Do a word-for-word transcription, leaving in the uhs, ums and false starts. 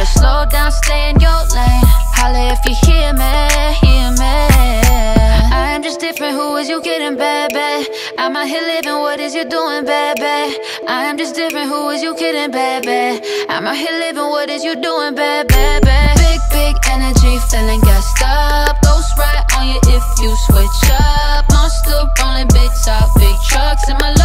better slow down, stay in your lane. Holla if you hear me, hear me. I am just different, who is you kidding, baby? I'm out here living, what is you doing, baby? I am just different, who is you kidding, baby? I'm out here living, what is you doing, baby? Big, big energy, feeling gassed up. Ghost right on you if you switch up. Monster rolling big top, big trucks in my life.